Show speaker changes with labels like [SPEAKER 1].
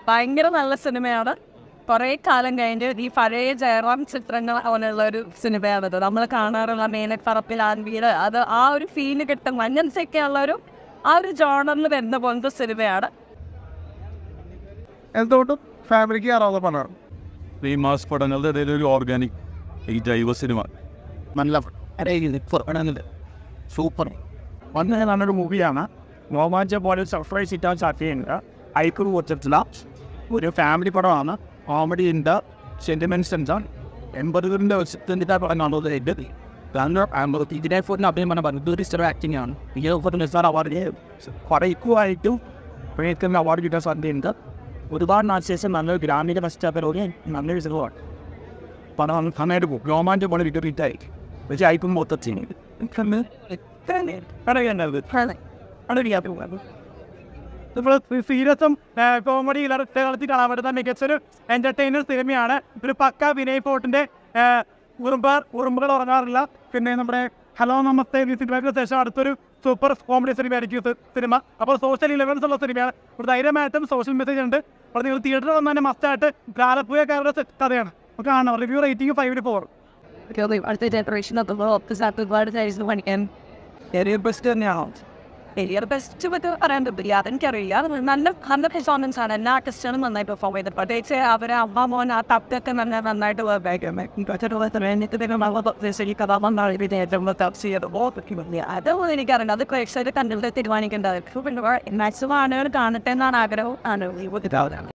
[SPEAKER 1] ഭയങ്കര നല്ല സിനിമയാണ്. കുറേ കാലം കഴിഞ്ഞ് ഈ പഴയ ജയറാം ചിത്രങ്ങൾ പോലുള്ള ഒരു സിനിമയാണത്. നമ്മൾ കാണാറുള്ള മേനപ്പറപ്പിൽ ആൻവീട്, അത് ആ ഒരു ഫീല് കിട്ടും. അങ്ങനത്തെയൊക്കെ ഉള്ളൊരു ആ ഒരു ജോണറിൽ വരുന്ന പോലത്തെ സിനിമയാണ്.
[SPEAKER 2] എന്തുകൊണ്ടും ഫാമിലിക്ക് കയറാവുന്ന പടമാണ്.
[SPEAKER 3] ഈ മാസ് പടങ്ങളുടെ ഇടയിൽ ഒരു ഓർഗാനിക് ഈ ജൈവ സിനിമ
[SPEAKER 2] നല്ല സൂപ്പർ വളരെ നല്ലൊരു മൂവിയാണ്. രോമാഞ്ചം പോലെ സർപ്രൈസ് ഇട്ടാൻ സാധ്യതയുണ്ട്. ഐക്കൂർ കുറച്ചിട്ടില്ല. ഒരു ഫാമിലി പടമാണ്. കോമഡി ഉണ്ട്, സെൻറ്റിമെൻറ്റ്സ് ഉണ്ട്. 80കളുടെ വർഷത്തിൻ്റെ പടമാണത്. ഇതിനെ ഫോറിന് അഭിനയം പറഞ്ഞാൽ ഭയങ്കര ആക്ടിങ് ആണ്. നിസാർ അവാർഡ് കുറേ ഇക്കുവായിട്ടും പ്രേക്കുന്ന അവാർഡ് കിട്ടാൻ സാധ്യതയുണ്ട്. ഒരുപാട് നാശേഷം നല്ലൊരു ഗ്രാമീണ പശ്ചാത്തലം നല്ലൊരു സിനിമയാണ്. പണം നന്നായിട്ട് പോകും. രോമാഞ്ചം പോലെ വിട്ടറിയിട്ടായി പക്ഷേ അയക്കും മൊത്തത്തിൽ സീരിയസും കോമഡി കളത്തിൽ കാണാൻ പറ്റുന്ന മികച്ചൊരു എൻ്റർടൈനർ സിനിമയാണ്. ഒരു പക്ക വിനയ് ഫോർട്ടിൻ്റെ ഉറുമ്പുകൾ ഉറങ്ങാറില്ല. പിന്നെ നമ്മുടെ ഹലോ നമസ്തേ സിനിമയ്ക്ക് ശേഷം അടുത്തൊരു സൂപ്പർ കോമഡി സിനിമയായിരിക്കും സിനിമ. അപ്പോൾ സോഷ്യൽ ഇലവൻസ് ഉള്ള സിനിമയാണ്. ഒരു ധൈര്യമായിട്ടും സോഷ്യൽ മെസ്സേജ് ഉണ്ട്. അപ്പോൾ നിങ്ങൾ തിയേറ്ററിൽ വന്നാൽ തന്നെ മസ്റ്റായിട്ട് ആലപ്പുഴക്കാരുടെ കഥയാണ്. നമുക്ക് കാണാം. Review rating 5/4.
[SPEAKER 1] അടുത്ത ജനറേഷൻ ഒരുപാട് സൈസ് പഠിക്കാൻ കരിയർ ബെസ്റ്റ് തന്നെയാണോ? കരിയർ ബെസ്റ്റ് പറ്റി പറയാൻ പറ്റില്ല, അതെനിക്കറിയില്ല. നല്ല പെർഫോമൻസ് ആണ്. എല്ലാ ആർട്ടിസ്റ്റുകളും നന്നായി പെർഫോം ചെയ്തത്. പ്രത്യേകിച്ച് അവരെ അമ്മ മോൻ ആ തപ്പൊക്കെ നന്നായിട്ട് അതൊന്നും എനിക്കറിയില്ല. അത് പ്രേക്ഷകർ കണ്ടിട്ട് തീരുമാനിക്കേണ്ടത്. പിന്നെ മാക്സിമം ആളുകൾ കാണട്ടെ എന്നാണ് ആഗ്രഹം.